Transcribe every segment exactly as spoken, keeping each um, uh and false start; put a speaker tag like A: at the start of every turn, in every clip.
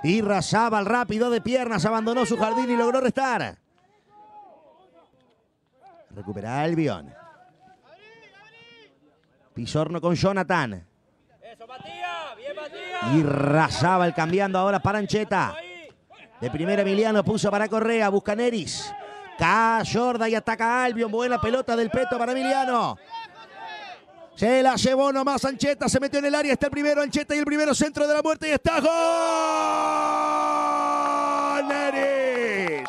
A: Y Razábal rápido de piernas, abandonó su jardín y logró restar. Recupera Albion. Pizorno con Jonathan. Y Razábal cambiando ahora para Ancheta. De primera Emiliano puso para Correa, busca Neris. Cae Jorda y ataca a Albion. Buena pelota del Peto para Emiliano. Se la llevó nomás Ancheta, se metió en el área, está el primero Ancheta y el primero centro de la muerte y está ¡gol! Neris.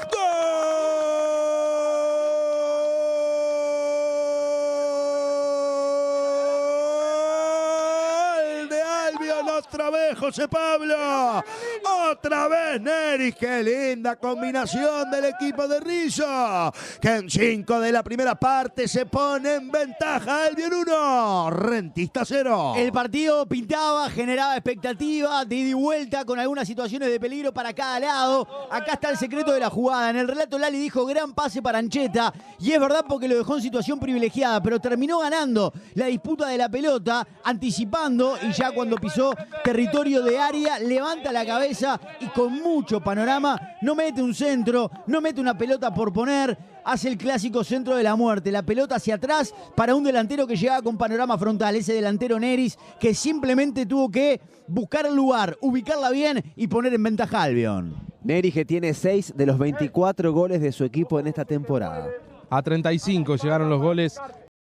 A: ¡Gol de Albion! Otra vez José Pablo. Otra vez Neris. Qué linda combinación del equipo de Rizzo, que en cinco de la primera parte se pone en ventaja. Albion uno, Rentistas cero.
B: El partido pintaba, generaba expectativa, de ida y vuelta con algunas situaciones de peligro para cada lado. Acá está el secreto de la jugada. En el relato Lali dijo gran pase para Ancheta, y es verdad porque lo dejó en situación privilegiada, pero terminó ganando la disputa de la pelota, anticipando, y ya cuando pisó territorio de área, levanta la cabeza y con mucho panorama, no mete un centro, no mete una pelota por poner, hace el clásico centro de la muerte, la pelota hacia atrás para un delantero que llegaba con panorama frontal, ese delantero Neris, que simplemente tuvo que buscar el lugar, ubicarla bien y poner en ventaja a Albion.
C: Neris, que tiene seis de los veinticuatro goles de su equipo en esta temporada.
D: A treinta y cinco llegaron los goles